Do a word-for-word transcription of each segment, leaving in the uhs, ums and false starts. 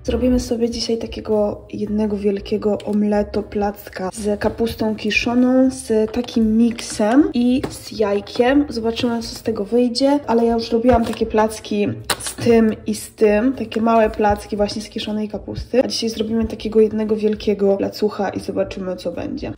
Zrobimy sobie dzisiaj takiego jednego wielkiego omleto placka z kapustą kiszoną, z takim miksem i z jajkiem. Zobaczymy, co z tego wyjdzie, ale ja już robiłam takie placki z tym i z tym, takie małe placki właśnie z kiszonej kapusty, a dzisiaj zrobimy takiego jednego wielkiego placucha i zobaczymy, co będzie.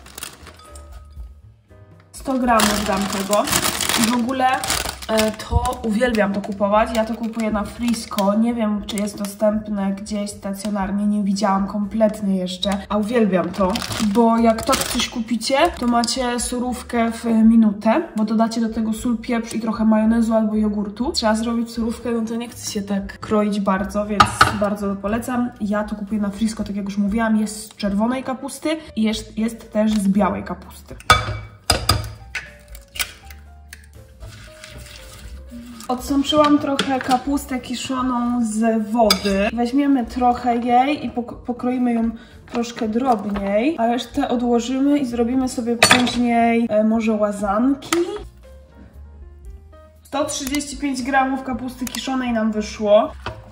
sto gramów dam tego i w ogóle to uwielbiam to kupować. Ja to kupuję na Frisco. Nie wiem, czy jest dostępne gdzieś stacjonarnie. Nie widziałam kompletnie jeszcze. A uwielbiam to, bo jak to coś kupicie, to macie surówkę w minutę, bo dodacie do tego sól, pieprz i trochę majonezu albo jogurtu. Trzeba zrobić surówkę, no to nie chce się tak kroić bardzo, więc bardzo polecam. Ja to kupuję na Frisco, tak jak już mówiłam. Jest z czerwonej kapusty i jest, jest też z białej kapusty. Odsączyłam trochę kapustę kiszoną z wody. Weźmiemy trochę jej i pokroimy ją troszkę drobniej, a resztę odłożymy i zrobimy sobie później e, może łazanki. sto trzydzieści pięć gramów kapusty kiszonej nam wyszło.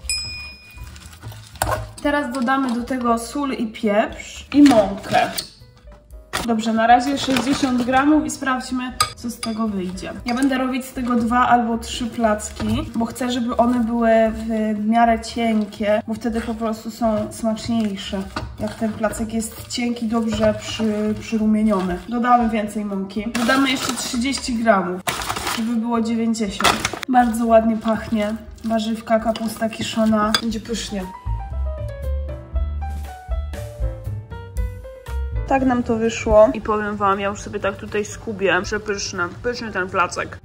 Teraz dodamy do tego sól i pieprz i mąkę. Dobrze, na razie sześćdziesiąt gramów i sprawdźmy, co z tego wyjdzie. Ja będę robić z tego dwa albo trzy placki, bo chcę, żeby one były w miarę cienkie, bo wtedy po prostu są smaczniejsze. Jak ten placek jest cienki, dobrze przy, przyrumieniony. Dodamy więcej mąki. Dodamy jeszcze trzydzieści gramów, żeby było dziewięćdziesiąt. Bardzo ładnie pachnie. Warzywka, kapusta kiszona. Będzie pysznie. Tak nam to wyszło i powiem wam, ja już sobie tak tutaj skubię. Przepyszne. Pyszny ten placek.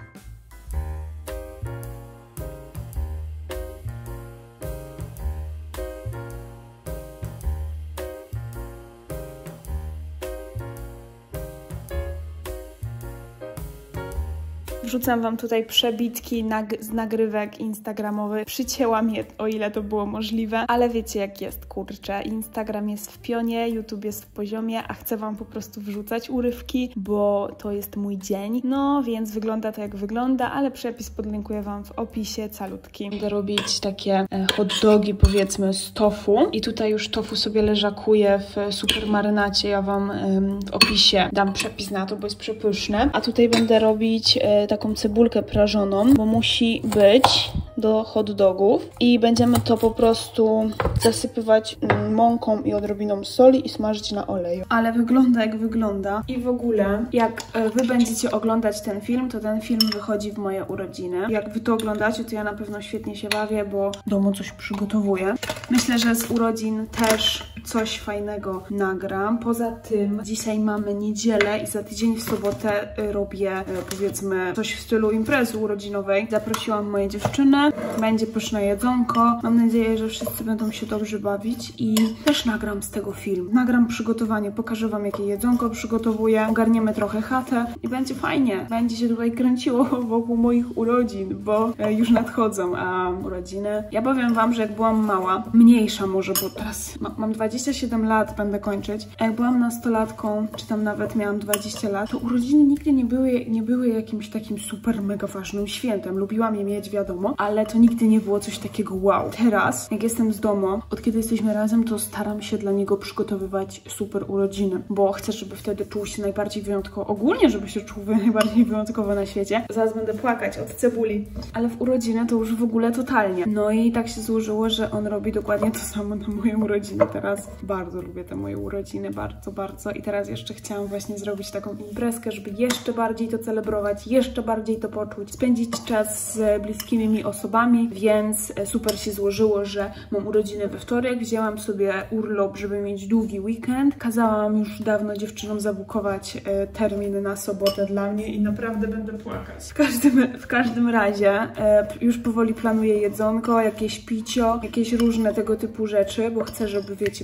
Wrzucam wam tutaj przebitki nag z nagrywek instagramowych. Przycięłam je, o ile to było możliwe, ale wiecie jak jest, kurczę. Instagram jest w pionie, YouTube jest w poziomie, a chcę wam po prostu wrzucać urywki, bo to jest mój dzień. No, więc wygląda to jak wygląda, ale przepis podlinkuję wam w opisie, calutki. Będę robić takie hot dogi, powiedzmy, z tofu. I tutaj już tofu sobie leżakuje w supermarynacie. Ja wam ym, w opisie dam przepis na to, bo jest przepyszne. A tutaj będę robić y, taką cebulkę prażoną, bo musi być do hot dogów i będziemy to po prostu zasypywać mąką i odrobiną soli i smażyć na oleju. Ale wygląda jak wygląda i w ogóle jak wy będziecie oglądać ten film, to ten film wychodzi w moje urodziny. Jak wy to oglądacie, to ja na pewno świetnie się bawię, bo w domu coś przygotowuję. Myślę, że z urodzin też coś fajnego nagram. Poza tym dzisiaj mamy niedzielę i za tydzień w sobotę robię powiedzmy coś w stylu imprezy urodzinowej. Zaprosiłam moje dziewczyny. Będzie pyszne jedzonko. Mam nadzieję, że wszyscy będą się dobrze bawić i też nagram z tego film. Nagram przygotowanie. Pokażę wam, jakie jedzonko przygotowuję. Ogarniemy trochę chatę i będzie fajnie. Będzie się tutaj kręciło wokół moich urodzin, bo już nadchodzą, a urodziny... Ja powiem wam, że jak byłam mała, mniejsza może, bo teraz ma, mam dwadzieścia siedem lat, będę kończyć. A jak byłam nastolatką, czy tam nawet miałam dwadzieścia lat, to urodziny nigdy nie były, nie były jakimś takim super mega ważnym świętem. Lubiłam je mieć, wiadomo, ale to nigdy nie było coś takiego wow. Teraz, jak jestem z domu, od kiedy jesteśmy razem, to staram się dla niego przygotowywać super urodziny, bo chcę, żeby wtedy czuł się najbardziej wyjątkowo, ogólnie, żeby się czuł najbardziej wyjątkowo na świecie. Zaraz będę płakać od cebuli, ale w urodziny to już w ogóle totalnie. No i tak się złożyło, że on robi dokładnie to samo na moje urodziny. Teraz bardzo lubię te moje urodziny, bardzo, bardzo i teraz jeszcze chciałam właśnie zrobić taką imprezkę, żeby jeszcze bardziej to celebrować, jeszcze bardziej to poczuć, spędzić czas z bliskimi mi osobami, więc super się złożyło, że mam urodziny we wtorek, wzięłam sobie urlop, żeby mieć długi weekend. Kazałam już dawno dziewczynom zabukować e, termin na sobotę dla mnie i naprawdę będę płakać. W każdym, w każdym razie e, już powoli planuję jedzonko, jakieś picio, jakieś różne tego typu rzeczy, bo chcę, żeby, wiecie,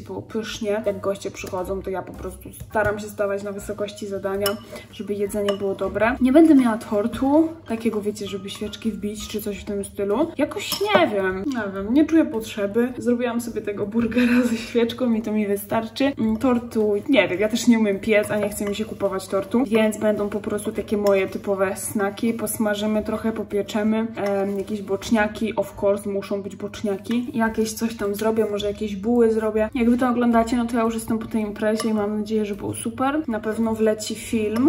było pysznie. Jak goście przychodzą, to ja po prostu staram się stawać na wysokości zadania, żeby jedzenie było dobre. Nie będę miała tortu, takiego wiecie, żeby świeczki wbić, czy coś w tym stylu. Jakoś nie wiem, nie wiem, nie czuję potrzeby. Zrobiłam sobie tego burgera ze świeczką i to mi wystarczy. Tortu, nie wiem, ja też nie umiem piec, a nie chcę mi się kupować tortu, więc będą po prostu takie moje typowe snaki. Posmażymy trochę, popieczemy. Ehm, jakieś boczniaki, of course, muszą być boczniaki. Jakieś coś tam zrobię, może jakieś buły zrobię. Jak wy to oglądacie, no to ja już jestem po tej imprezie i mam nadzieję, że było super. Na pewno wleci film.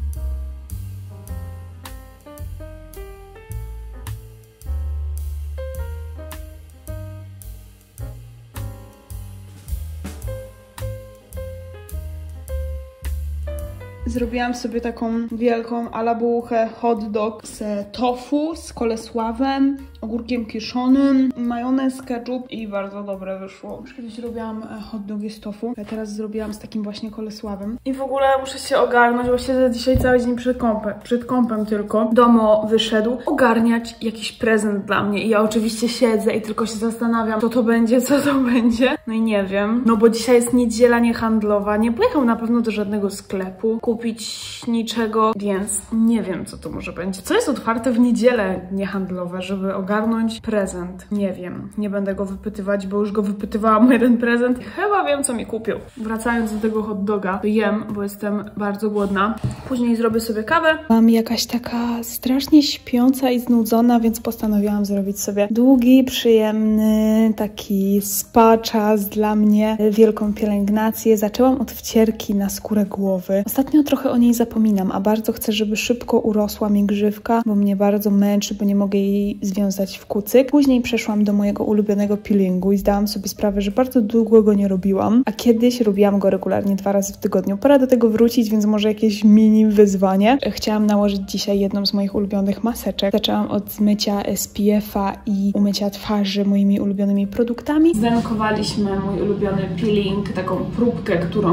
Zrobiłam sobie taką wielką alabułkę hot dog z tofu, z kolesławem, ogórkiem kiszonym, majonez, ketchup i bardzo dobre wyszło. Już kiedyś robiłam hot dogi z tofu, a teraz zrobiłam z takim właśnie kolesławem. I w ogóle muszę się ogarnąć, bo siedzę dzisiaj cały dzień przed kąpem, przed kąpem tylko. Domo wyszedł ogarniać jakiś prezent dla mnie i ja oczywiście siedzę i tylko się zastanawiam, co to będzie, co to będzie. No i nie wiem, no bo dzisiaj jest niedziela niehandlowa, nie pojechał na pewno do żadnego sklepu kupić niczego, więc nie wiem, co to może będzie. Co jest otwarte w niedzielę niehandlowe, żeby ogarnąć prezent? Nie wiem. Nie będę go wypytywać, bo już go wypytywałam o jeden prezent. Chyba wiem, co mi kupił. Wracając do tego hot doga, to jem, bo jestem bardzo głodna. Później zrobię sobie kawę. Mam jakaś taka strasznie śpiąca i znudzona, więc postanowiłam zrobić sobie długi, przyjemny, taki spa czas dla mnie. Wielką pielęgnację. Zaczęłam od wcierki na skórę głowy. Ostatnio trochę o niej zapominam, a bardzo chcę, żeby szybko urosła mi grzywka, bo mnie bardzo męczy, bo nie mogę jej związać w kucyk. Później przeszłam do mojego ulubionego peelingu i zdałam sobie sprawę, że bardzo długo go nie robiłam, a kiedyś robiłam go regularnie dwa razy w tygodniu. Pora do tego wrócić, więc może jakieś mini wyzwanie. Chciałam nałożyć dzisiaj jedną z moich ulubionych maseczek. Zaczęłam od zmycia S P F-a i umycia twarzy moimi ulubionymi produktami. Zdenkowaliśmy mój ulubiony peeling, taką próbkę, którą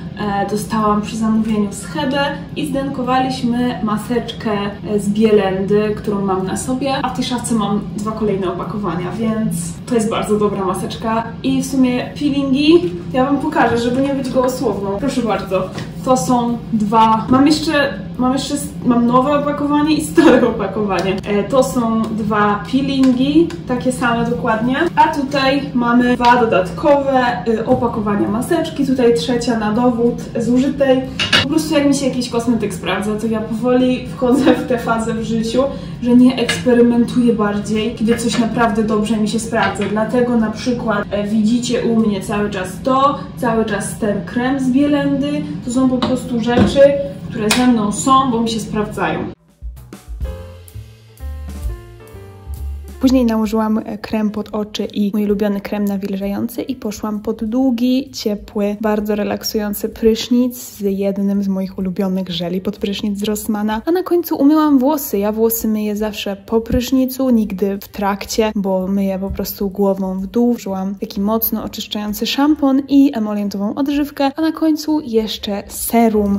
dostałam przy zamówieniu z Hebe i zdenkowaliśmy maseczkę z Bielendy, którą mam na sobie, a w tej szafce mam dwa kolejne opakowania, więc to jest bardzo dobra maseczka i w sumie peelingi ja wam pokażę, żeby nie być gołosłowną. Proszę bardzo, to są dwa, mam jeszcze, mam jeszcze, mam nowe opakowanie i stare opakowanie. E, to są dwa peelingi, takie same dokładnie, a tutaj mamy dwa dodatkowe y, opakowania maseczki, tutaj trzecia na dowód zużytej. Po prostu jak mi się jakiś kosmetyk sprawdza, to ja powoli wchodzę w tę fazę w życiu, że nie eksperymentuję bardziej, kiedy coś naprawdę dobrze mi się sprawdza. Dlatego na przykład e, widzicie u mnie cały czas to, cały czas ten krem z Bielendy. To są po prostu rzeczy, które ze mną są, bo mi się sprawdzają. Później nałożyłam krem pod oczy i mój ulubiony krem nawilżający i poszłam pod długi, ciepły, bardzo relaksujący prysznic z jednym z moich ulubionych żeli pod prysznic z Rossmana. A na końcu umyłam włosy. Ja włosy myję zawsze po prysznicu, nigdy w trakcie, bo myję po prostu głową w dół. Włożyłam taki mocno oczyszczający szampon i emolientową odżywkę, a na końcu jeszcze serum.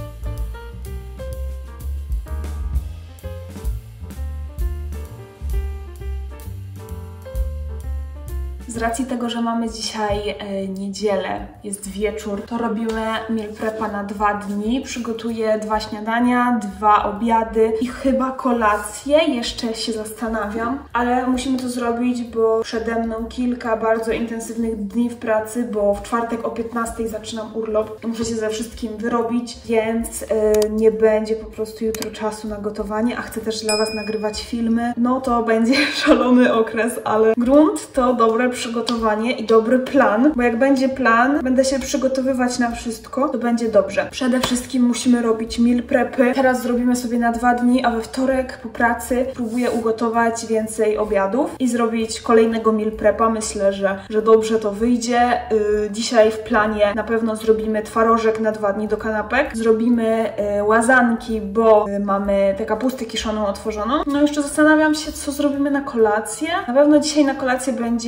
Z racji tego, że mamy dzisiaj e, niedzielę, jest wieczór, to robimy meal prepa na dwa dni. Przygotuję dwa śniadania, dwa obiady i chyba kolację. Jeszcze się zastanawiam, ale musimy to zrobić, bo przede mną kilka bardzo intensywnych dni w pracy, bo w czwartek o piętnastej zaczynam urlop. Muszę się ze wszystkim wyrobić, więc e, nie będzie po prostu jutro czasu na gotowanie, a chcę też dla Was nagrywać filmy. No to będzie szalony okres, ale grunt to dobre przygotowanie i dobry plan, bo jak będzie plan, będę się przygotowywać na wszystko, to będzie dobrze. Przede wszystkim musimy robić meal prepy. Teraz zrobimy sobie na dwa dni, a we wtorek po pracy próbuję ugotować więcej obiadów i zrobić kolejnego meal prepa. Myślę, że, że dobrze to wyjdzie. Yy, dzisiaj w planie na pewno zrobimy twarożek na dwa dni do kanapek. Zrobimy yy, łazanki, bo yy, mamy tę kapustę kiszoną otworzoną. No jeszcze zastanawiam się, co zrobimy na kolację. Na pewno dzisiaj na kolację będzie sałata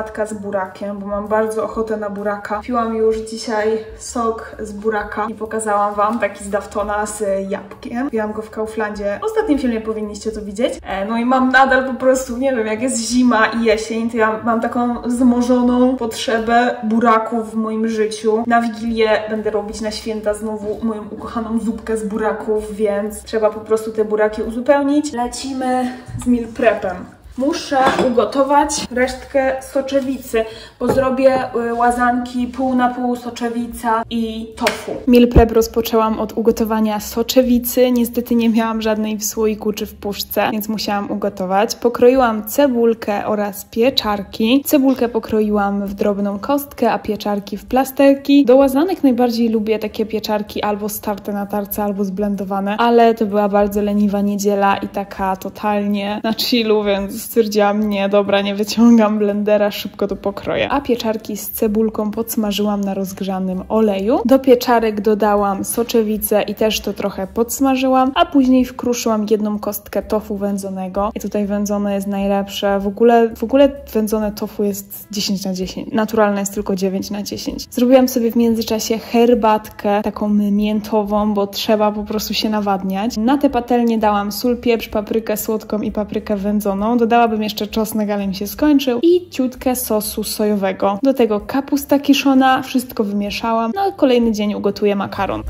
sałatka z burakiem, bo mam bardzo ochotę na buraka. Piłam już dzisiaj sok z buraka i pokazałam wam taki z Daftona z jabłkiem. Piłam go w Kauflandzie. W ostatnim filmie powinniście to widzieć. E, no i mam nadal po prostu, nie wiem, jak jest zima i jesień, to ja mam taką wzmożoną potrzebę buraków w moim życiu. Na Wigilię będę robić na święta znowu moją ukochaną zupkę z buraków, więc trzeba po prostu te buraki uzupełnić. Lecimy z meal prepem. Muszę ugotować resztkę soczewicy, bo zrobię łazanki pół na pół soczewica i tofu. Meal prep rozpoczęłam od ugotowania soczewicy. Niestety nie miałam żadnej w słoiku czy w puszce, więc musiałam ugotować. Pokroiłam cebulkę oraz pieczarki. Cebulkę pokroiłam w drobną kostkę, a pieczarki w plasterki. Do łazanek najbardziej lubię takie pieczarki albo starte na tarce, albo zblendowane, ale to była bardzo leniwa niedziela i taka totalnie na chillu, więc stwierdziłam, nie, dobra, nie wyciągam blendera, szybko to pokroję. A pieczarki z cebulką podsmażyłam na rozgrzanym oleju. Do pieczarek dodałam soczewicę i też to trochę podsmażyłam, a później wkruszyłam jedną kostkę tofu wędzonego. I tutaj wędzone jest najlepsze. W ogóle, w ogóle wędzone tofu jest dziesięć na dziesięć. Naturalne jest tylko dziewięć na dziesięć. Zrobiłam sobie w międzyczasie herbatkę, taką miętową, bo trzeba po prostu się nawadniać. Na tę patelnię dałam sól, pieprz, paprykę słodką i paprykę wędzoną. Dodałabym jeszcze czosnek, ale mi się skończył. I ciutkę sosu sojowego. Do tego kapusta kiszona. Wszystko wymieszałam. No a kolejny dzień ugotuję makaron.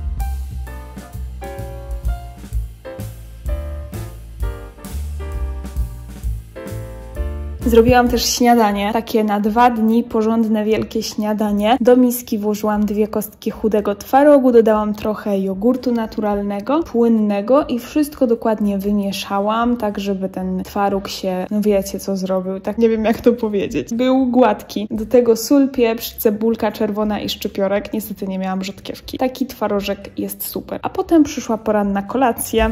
Zrobiłam też śniadanie, takie na dwa dni, porządne, wielkie śniadanie. Do miski włożyłam dwie kostki chudego twarogu, dodałam trochę jogurtu naturalnego, płynnego i wszystko dokładnie wymieszałam, tak żeby ten twaróg się, no wiecie co zrobił, tak nie wiem jak to powiedzieć, był gładki. Do tego sól, pieprz, cebulka czerwona i szczypiorek. Niestety nie miałam rzodkiewki. Taki twarożek jest super. A potem przyszła poranna kolacja.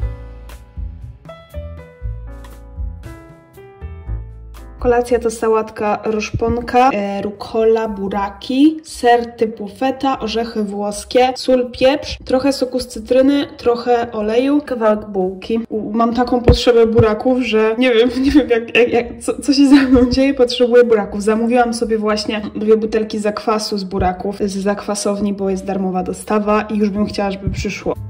Kolacja to sałatka roszponka, e, rukola, buraki, ser typu feta, orzechy włoskie, sól, pieprz, trochę soku z cytryny, trochę oleju, kawałek bułki. U, mam taką potrzebę buraków, że nie wiem, nie wiem jak, jak, jak, co, co się ze mną dzieje, potrzebuję buraków. Zamówiłam sobie właśnie dwie butelki zakwasu z buraków z zakwasowni, bo jest darmowa dostawa i już bym chciała, żeby przyszło.